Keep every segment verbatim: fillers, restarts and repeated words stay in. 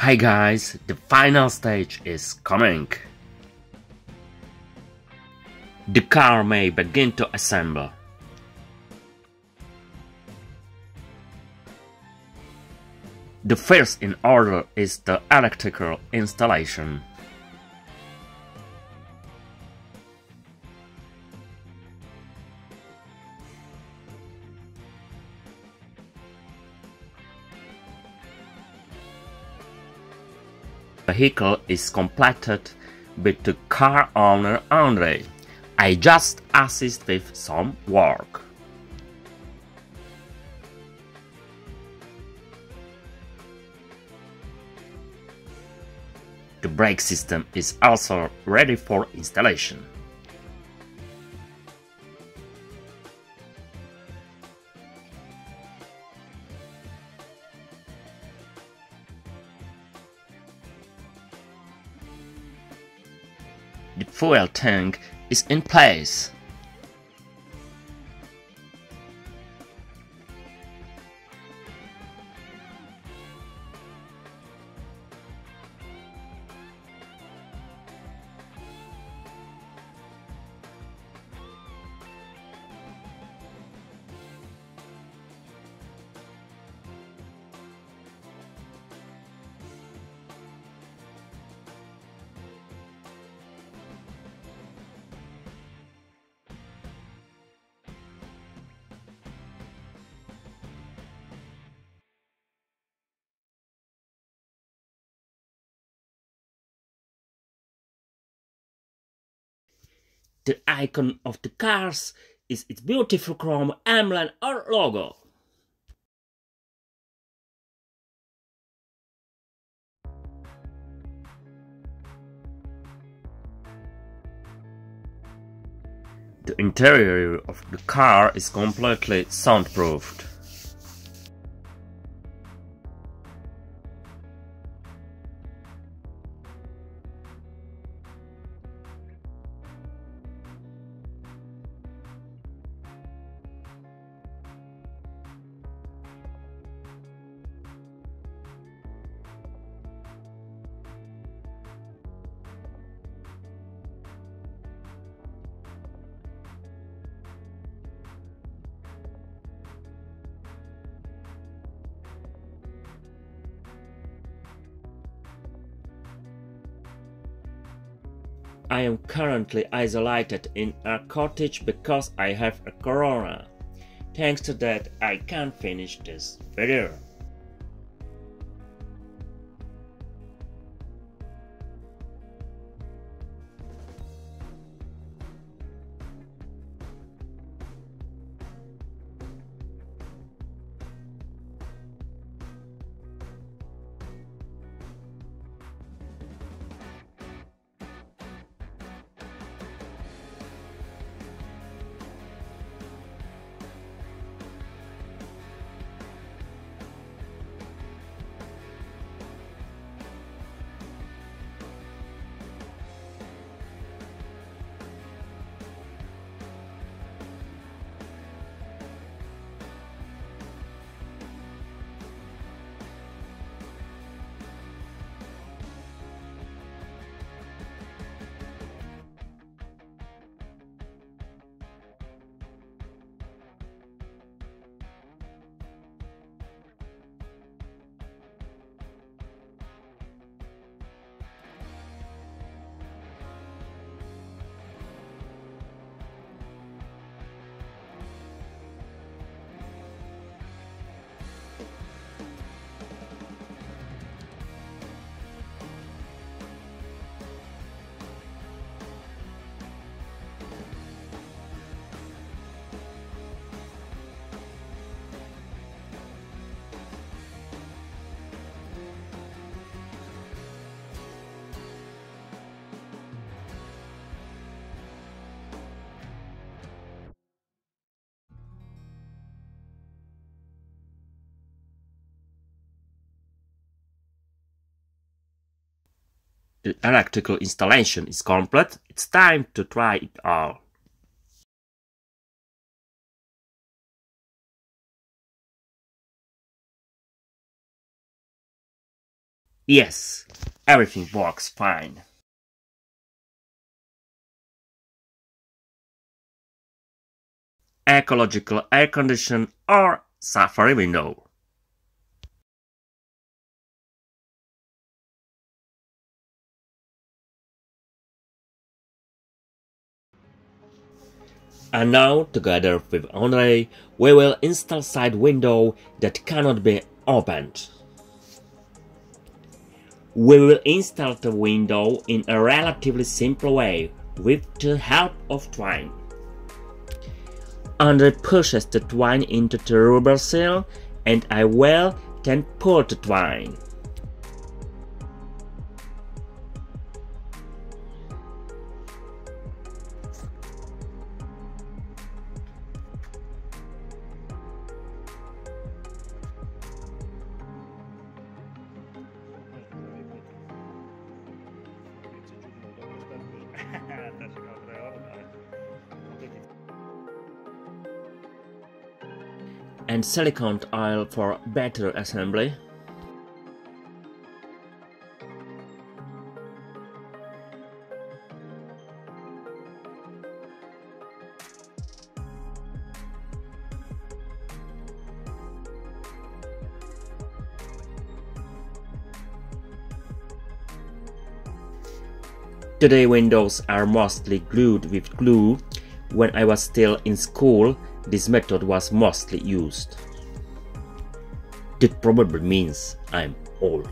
Hi guys, the final stage is coming. The car may begin to assemble. The first in order is the electrical installation. The vehicle is completed with the car owner Andre. I just assist with some work. The brake system is also ready for installation. The fuel tank is in place. The icon of the cars is its beautiful chrome emblem or logo. The interior of the car is completely soundproofed. I am currently isolated in a cottage because I have a corona. Thanks to that, I can't finish this video. The electrical installation is complete. It's time to try it all. Yes, everything works fine. Ecological air condition or Safari window. And now, together with Andre, we will install side window that cannot be opened. We will install the window in a relatively simple way with the help of twine. Andre pushes the twine into the rubber seal and I will then pull the twine. And silicone oil for better assembly. Today windows are mostly glued with glue. When I was still in school, this method was mostly used. That probably means I'm old.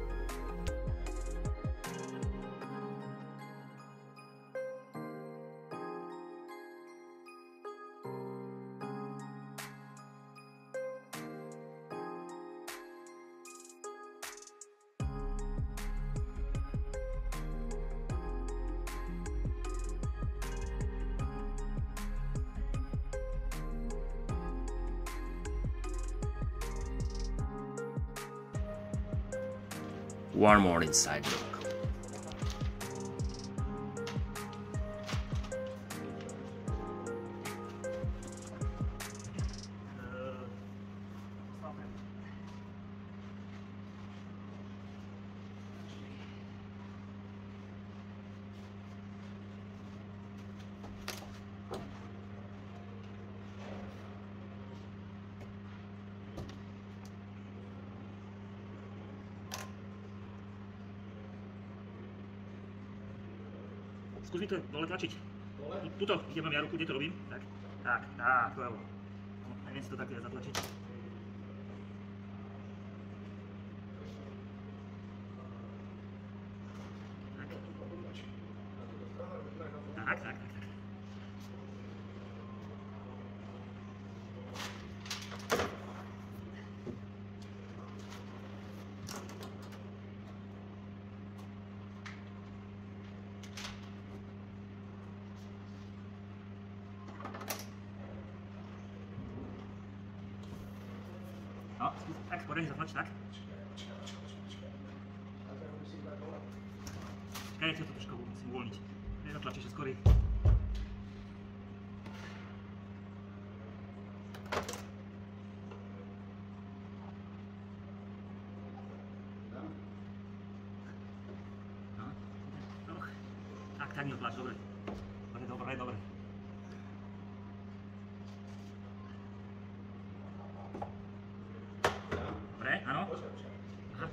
One more inside look. Skús mi to dole tlačiť. Tuto, kde mám ja ruku, kde to robím? Tak, tak, tak, to je ono. Neviem si to také zatlačiť. Tak. Tak, tak, tak, tak. No, skús, tak, poriadne zatlač, tak. Čakaj, ja to trošku musím uvoľniť. Nezatlač ešte skorej. No, no. Tak, tak mi otlač, dobre. Dobre, dobre, dobre. Dobre, áno. Aha.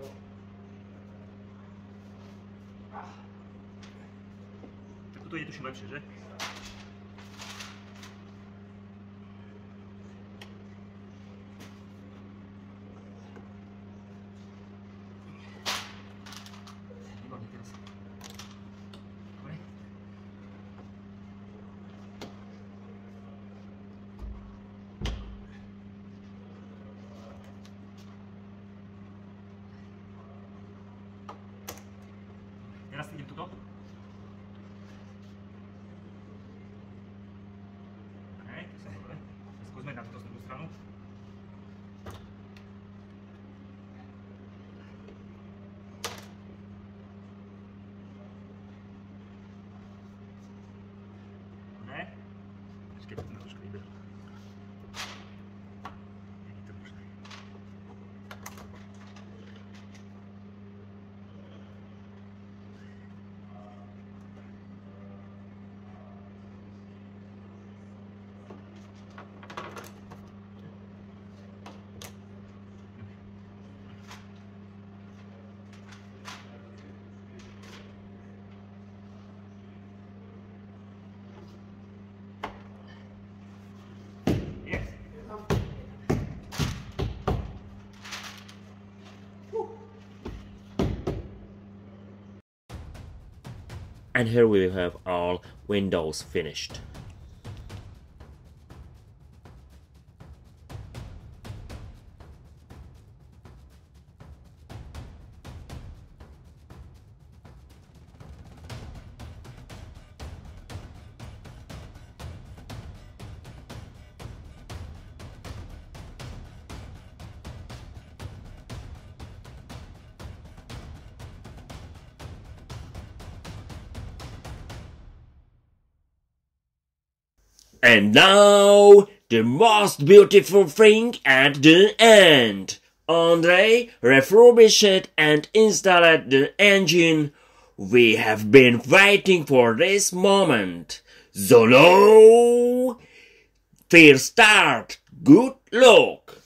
Tak toto je tuším lepšie, že? Výborne teraz. Dobre. Teraz idem tuto. And here we have all windows finished. And now, the most beautiful thing at the end. Andre refurbished and installed the engine. We have been waiting for this moment. So now, first start. Good luck.